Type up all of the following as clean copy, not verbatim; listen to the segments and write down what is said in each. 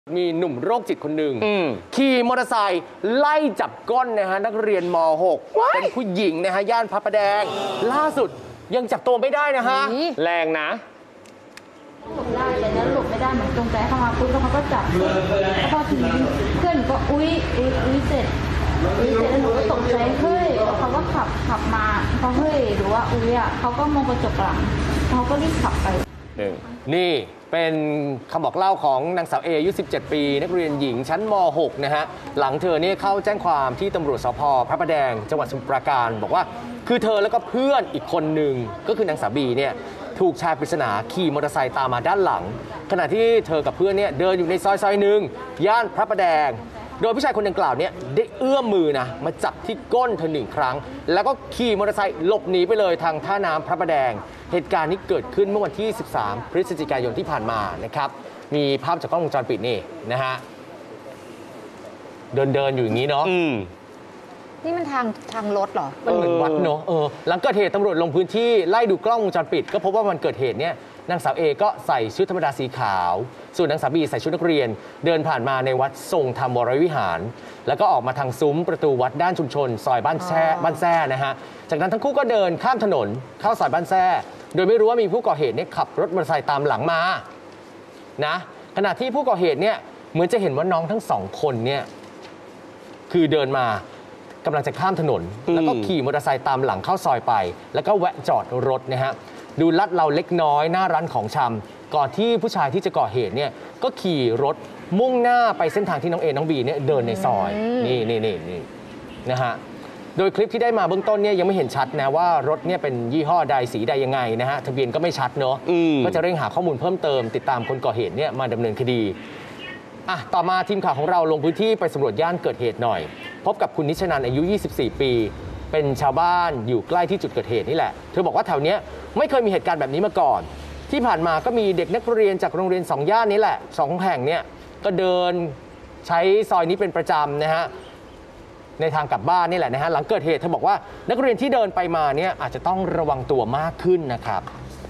มีหนุ่มโรคจิตคนหนึ่งขี่มอเตอร์ไซค์ไล่จับก้นนะฮะนักเรียนม .6 เป็นผู้หญิงนะฮะย่านพระประแดงล่าสุดยังจับตัวไม่ได้นะฮะแรงนะหลบได้แต่แล้วหลบไม่ได้เหมือนตรงใจเข้ามาปุ๊บแล้วเขาก็จับแล้วพอทีนี้เพื่อนก็อุ้ยเสร็จแล้วหนูก็ตกใจเฮ้ยแล้วเขาก็ขับมาเขาเฮ้ยหรือว่าอุ้ยอ่ะเขาก็มองกระจกหลังเขาก็รีบขับไปนี่เป็นคำบอกเล่าของนางสาวเออายุ 17 ปีนักเรียนหญิงชั้นม .6 นะฮะหลังเธอเนี่ยเข้าแจ้งความที่ตำรวจสภ.พระประแดงจังหวัดสมุทรปราการบอกว่าคือเธอแล้วก็เพื่อนอีกคนหนึ่งก็คือนางสาวบีเนี่ยถูกชายปริศนาขี่มอเตอร์ไซค์ตามมาด้านหลังขณะที่เธอกับเพื่อนเนี่ยเดินอยู่ในซอยหนึ่งย่านพระประแดงโดยผู้ชายคนดังกล่าวเนี่ยได้เอื้อมมือนะมาจับที่ก้นเธอ1 ครั้งแล้วก็ขี่มอเตอร์ไซค์หลบหนีไปเลยทางท่าน้ำพระประแดงเหตุการณ์นี้เกิดขึ้นเมื่อวันที่ 13 พฤศจิกายนที่ผ่านมานะครับมีภาพจากกล้องวงจรปิดนี่นะฮะเดินอยู่อย่างนี้เนาะนี่มันทางรถเหรอมันเหมือนวัดเนาะหลังเกิดเหตุตำรวจลงพื้นที่ไล่ดูกล้องวงจรปิดก็พบว่าวันเกิดเหตุเนี่ยนางสาวเอก็ใส่ชุดธรรมดาสีขาวส่วนนางสาวบีใส่ชุดนักเรียนเดินผ่านมาในวัดทรงธรรมวรวิหารแล้วก็ออกมาทางซุ้มประตูวัดด้านชุมชนซอยบ้านแซ่นะฮะจากนั้นทั้งคู่ก็เดินข้ามถนนเข้าซอยบ้านแซ่โดยไม่รู้ว่ามีผู้ก่อเหตุเนี่ยขับรถมอเตอร์ไซค์ตามหลังมานะขณะที่ผู้ก่อเหตุเนี่ยเหมือนจะเห็นว่าน้องทั้ง2 คนเนี่ยคือเดินมากำลังจะข้ามถนนแล้วก็ขี่มอเตอร์ไซค์ตามหลังเข้าซอยไปแล้วก็แวะจอดรถนะฮะดูลัดเราเล็กน้อยหน้าร้านของชำก่อนที่ผู้ชายที่จะก่อเหตุเนี่ยก็ขี่รถมุ่งหน้าไปเส้นทางที่น้องเอน้องบีเนี่ยเดินในซอยนี่นะฮะโดยคลิปที่ได้มาเบื้องต้นเนี่ยยังไม่เห็นชัดนะว่ารถเนี่ยเป็นยี่ห้อใดสีใดยังไงนะฮะทะเบียนก็ไม่ชัดเนาะก็จะเร่งหาข้อมูลเพิ่มเติมติดตามคนก่อเหตุเนี่ยมาดำเนินคดีต่อมาทีมข่าวของเราลงพื้นที่ไปสำรวจย่านเกิดเหตุหน่อยพบกับคุณนิชนันอายุ 24 ปีเป็นชาวบ้านอยู่ใกล้ที่จุดเกิดเหตุนี่แหละเธอบอกว่าแถวนี้ไม่เคยมีเหตุการณ์แบบนี้มาก่อนที่ผ่านมาก็มีเด็กนักเรียนจากโรงเรียน2 ย่านนี้แหละ2 แห่งเนี่ยก็เดินใช้ซอยนี้เป็นประจำนะฮะในทางกลับบ้านนี่แหละนะฮะหลังเกิดเหตุเธอบอกว่านักเรียนที่เดินไปมาเนี่ยอาจจะต้องระวังตัวมากขึ้นนะครับ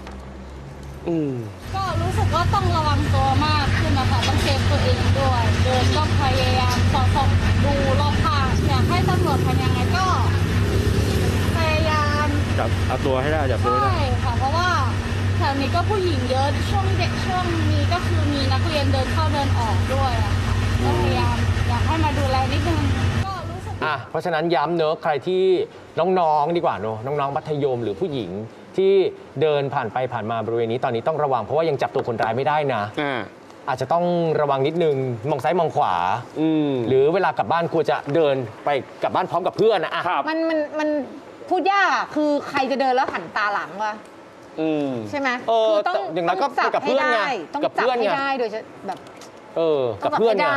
ก็รู้สึกว่าต้องระวังตัวมากขึ้นนะคะต้องเซฟตัวเองด้วยเดินก็พยายามสอดดูรอบข้างอยากให้ตำรวจทำยังไงก็พยายามจับเอาตัวให้ได้จับตัวให้ได้ใช่ค่ะเพราะว่าแถวนี้ก็ผู้หญิงเยอะช่วงนี้ก็คือมีนักเรียนเดินเข้าเดินออกด้วยก็พยายามอยากให้มาดูแลนิดนึงก็รู้สึกเพราะฉะนั้นย้ำเนอะใครที่น้องๆดีกว่าเนอะน้องๆมัธยมหรือผู้หญิงที่เดินผ่านไปผ่านมาบริเวณนี้ตอนนี้ต้องระวังเพราะว่ายังจับตัวคนร้ายไม่ได้นะอาจจะต้องระวังนิดนึงมองซ้ายมองขวาหรือเวลากลับบ้านควรจะเดินไปกลับบ้านพร้อมกับเพื่อนนะมันพูดยากคือใครจะเดินแล้วหันตาหลังวะใช่ไหมคือต้องอย่างนั้นก็กับเพื่อนไงต้องจับให้ได้โดยแบบกับเพื่อนไง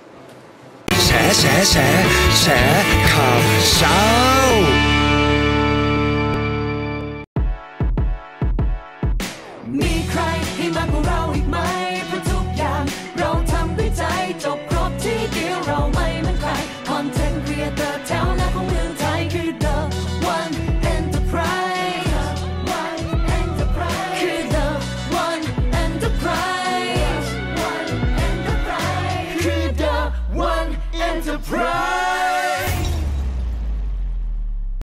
แฉข่าวเช้ามีใคร